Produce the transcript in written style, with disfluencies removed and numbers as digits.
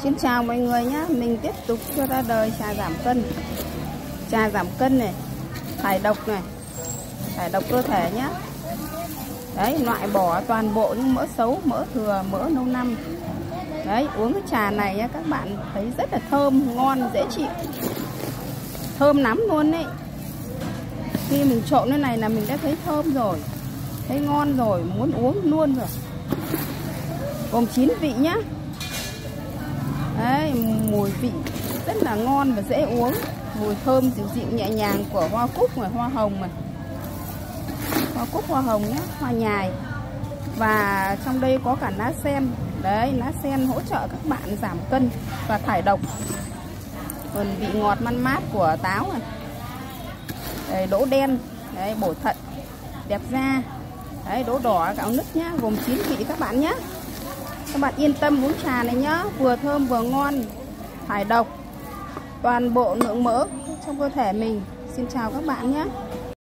Xin chào mọi người nhé, mình tiếp tục cho ra đời trà giảm cân. Trà giảm cân này, thải độc này, thải độc cơ thể nhé. Đấy, loại bỏ toàn bộ những mỡ xấu, mỡ thừa, mỡ lâu năm. Đấy, uống cái trà này nhé, các bạn thấy rất là thơm, ngon, dễ chịu. Thơm lắm luôn đấy. Khi mình trộn cái này là mình đã thấy thơm rồi, thấy ngon rồi, muốn uống luôn rồi. Gồm 9 vị nhá. Đấy, mùi vị rất là ngon và dễ uống. Mùi thơm dịu dịu nhẹ nhàng của hoa cúc này, hoa hồng này. Hoa cúc, hoa hồng nhá, hoa nhài. Và trong đây có cả lá sen. Đấy, lá sen hỗ trợ các bạn giảm cân và thải độc. Còn vị ngọt man mát của táo này. Đấy, đỗ đen, đấy, bổ thận, đẹp da. Đấy, đỗ đỏ, gạo nứt nhá, gồm 9 vị các bạn nhé. Các bạn yên tâm uống trà này nhá, vừa thơm vừa ngon, thải độc toàn bộ lượng mỡ trong cơ thể mình. Xin chào các bạn nhé.